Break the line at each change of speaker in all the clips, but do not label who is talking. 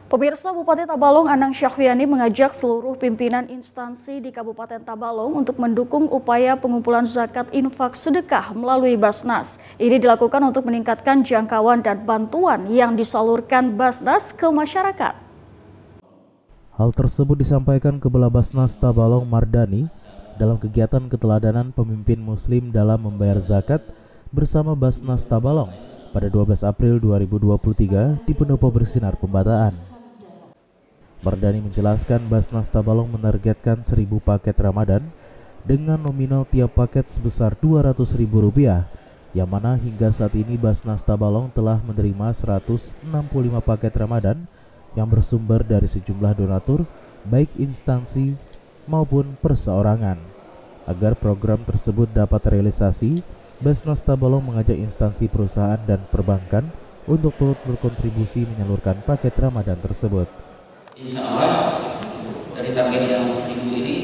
Pemirsa, Bupati Tabalong Anang Syahfiani mengajak seluruh pimpinan instansi di Kabupaten Tabalong untuk mendukung upaya pengumpulan zakat infak sedekah melalui Basnas. Ini dilakukan untuk meningkatkan jangkauan dan bantuan yang disalurkan Basnas ke masyarakat.
Hal tersebut disampaikan Kepala Basnas Tabalong Mardani dalam kegiatan keteladanan pemimpin Muslim dalam membayar zakat bersama Basnas Tabalong pada 12 April 2023 di Pendopo Bersinar Pembataan. Mardani menjelaskan Basnas Tabalong menargetkan 1.000 paket Ramadan dengan nominal tiap paket sebesar Rp200.000, yang mana hingga saat ini Basnas Tabalong telah menerima 165 paket Ramadan yang bersumber dari sejumlah donatur, baik instansi maupun perseorangan. Agar program tersebut dapat terrealisasi, Basnas Tabalong mengajak instansi perusahaan dan perbankan untuk turut berkontribusi menyalurkan paket Ramadan tersebut.
Insya Allah dari target yang 1.000 ini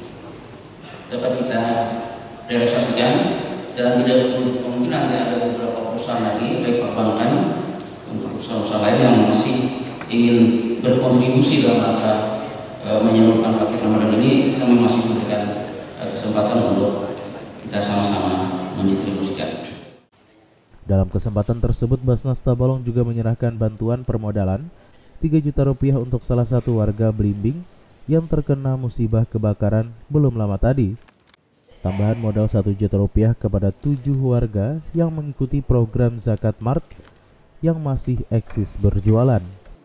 dapat kita realisasikan, dan tidak kemungkinan ada beberapa perusahaan lagi, baik perbankan untuk perusahaan lain yang masih ingin berkontribusi dalam rangka menyalurkan paket Ramadan ini. Kami masih memberikan kesempatan untuk kita sama-sama mendistribusikan.
Dalam kesempatan tersebut, Basnas Tabalong juga menyerahkan bantuan permodalan Rp3 juta untuk salah satu warga Belimbing yang terkena musibah kebakaran belum lama tadi. Tambahan modal Rp1 juta kepada 7 warga yang mengikuti program Zakat Mart yang masih eksis berjualan.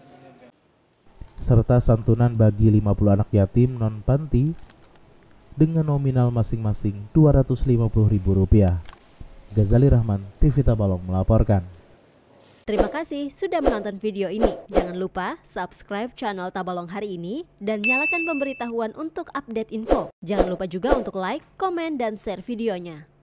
Serta santunan bagi 50 anak yatim non-panti dengan nominal masing-masing Rp250.000. Ghazali Rahman, TV Tabalong melaporkan.
Terima kasih sudah menonton video ini. Jangan lupa subscribe channel Tabalong Hari Ini dan nyalakan pemberitahuan untuk update info. Jangan lupa juga untuk like, komen, dan share videonya.